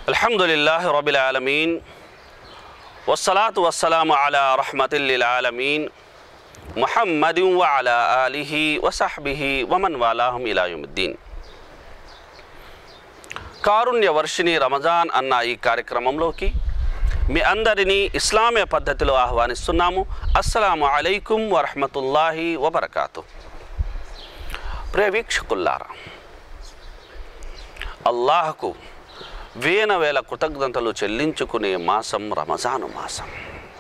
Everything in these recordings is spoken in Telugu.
అల్హమ్దులిల్లాహి రబ్బిల్ ఆలమీన్ వస్సలాతు వస్సలాము అలా రహ్మతిల్ లిల్ ఆలమీన్ ముహమ్మదిన్ వ అలా ఆలిహి వ సహ్బిహి వ మన్ వాలాహుం ఇలా యౌమిద్దీన్. కారుణ్య వర్షిణి రమజాన్ అన్న ఈ కార్యక్రమంలోకి మీ అందరినీ ఇస్లామీయ పద్ధతిలో ఆహ్వానిస్తున్నాము. అస్సలాము అలైకుం వరహ్మతుల్లాహి వబరకాతు. ప్రియ వీక్షకుల్లారా, అల్లాహకు వేల కృతజ్ఞతలు చెల్లించుకునే మాసం రమజాను మాసం.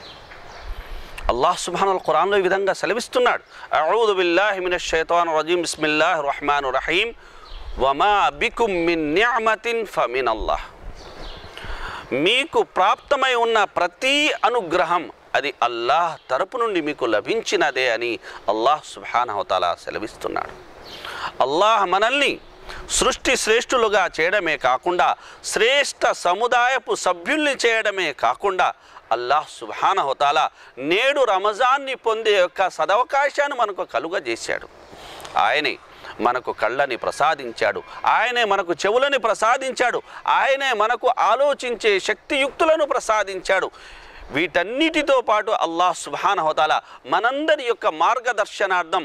అల్లాహ్ సుబ్హానల్ ఖురాన్లో ఈ విధంగా సెలవిస్తున్నాడు, అఊదు బిల్లాహి మినష్ షైతానిర్ రజీం బిస్మిల్లాహిర్ రహ్మానిర్ రహీం వమా బికుం మిన్ నిఅమతిన్ ఫమినల్లాహ్. మీకు ప్రాప్తమై ఉన్న ప్రతి అనుగ్రహం అది అల్లాహ్ తరపు నుండి మీకు లభించినదే అని అల్లాహ్ సుబ్హానహు వ తఆలా సెలవిస్తున్నాడు. అల్లాహ్ మనల్ని సృష్టి శ్రేష్ఠులుగా చేయడమే కాకుండా శ్రేష్ఠ సముదాయపు సభ్యుల్ని చేయడమే కాకుండా అల్లాహ్ సుబ్హానహు వ తఆలా నేడు రమజాన్ని పొందే యొక్క సదవకాశాన్ని మనకు కలుగజేశాడు. ఆయనే మనకు కళ్ళని ప్రసాదించాడు, ఆయనే మనకు చెవులని ప్రసాదించాడు, ఆయనే మనకు ఆలోచించే శక్తియుక్తులను ప్రసాదించాడు. వీటన్నిటితో పాటు అల్లాహ్ సుబ్హానహు వ తఆలా మనందరి యొక్క మార్గదర్శనార్థం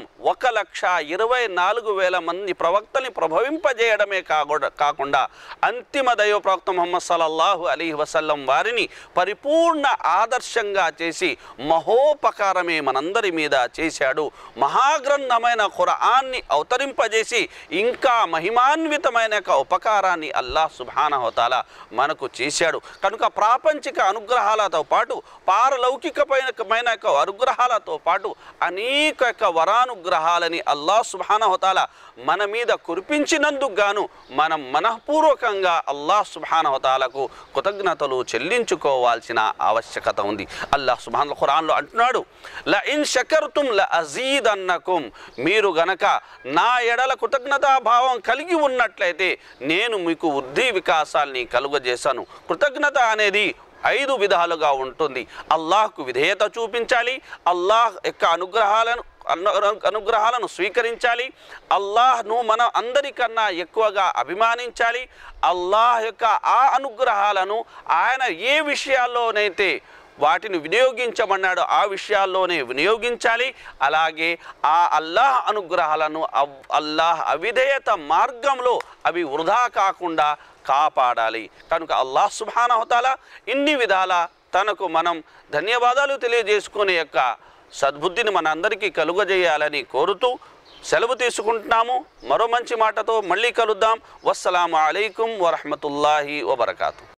1,24,000 మంది ప్రవక్తల్ని ప్రభవింపజేయడమే కాకుండా అంతిమ దైవ ప్రవక్త ముహమ్మద్ సల్లల్లాహు అలైహి వసల్లం వారిని పరిపూర్ణ ఆదర్శంగా చేసి మహోపకారమే మనందరి మీద చేశాడు. మహాగ్రంథమైన ఖురాన్ని అవతరింపజేసి ఇంకా మహిమాన్వితమైన ఉపకారాన్ని అల్లాహ్ సుబ్హానహు వ తఆలా మనకు చేశాడు. కనుక ప్రాపంచిక అనుగ్రహాలతో పాటు పారలౌకికమైన అనుగ్రహాలతో పాటు అనేక వరానుగ్రహాలని అల్లాహ్ సుబ్హానహు వ తఆలా మన మీద కురిపించినందుకు గాను మనం మనఃపూర్వకంగా అల్లాహ్ సుబ్హానహు వ తఆలాకు కృతజ్ఞతలు చెల్లించుకోవాల్సిన ఆవశ్యకత ఉంది. అల్లాహ్ సుబ్హానహు ఖురాన్లో అంటున్నాడు, ల ఇన్ షకర్తుం ల అజీదన్నకుం. మీరు గనక నా ఎడల కృతజ్ఞతాభావం కలిగి ఉన్నట్లయితే నేను మీకు వృద్ధి వికాసాల్ని కలుగజేశాను. కృతజ్ఞత అనేది 5 విధాలుగా ఉంటుంది. అల్లాహ్కు విధేయత చూపించాలి, అల్లాహ్ యొక్క అనుగ్రహాలను స్వీకరించాలి, అల్లాహ్ను మనం అందరికన్నా ఎక్కువగా అభిమానించాలి, అల్లాహ్ యొక్క ఆ అనుగ్రహాలను ఆయన ఏ విషయాల్లోనైతే వాటిని వినియోగించమన్నాడో ఆ విషయాల్లోనే వినియోగించాలి. అలాగే ఆ అల్లాహ్ అనుగ్రహాలను అల్లాహ్ అవిధేయత మార్గంలో అవి వృధా కాకుండా కాపాడాలి. కనుక అల్లాహ్ సుబ్హానహు వ తఆలా ఇన్ని విధాల తనకు మనం ధన్యవాదాలు తెలియజేసుకునే యొక్క సద్బుద్ధిని మన అందరికీ కలుగజేయాలని కోరుతూ సెలవు తీసుకుంటున్నాము. మరో మంచి మాటతో మళ్ళీ కలుద్దాం. వస్సలాము అలైకుం వరహ్మతుల్లాహి వబరకాతు.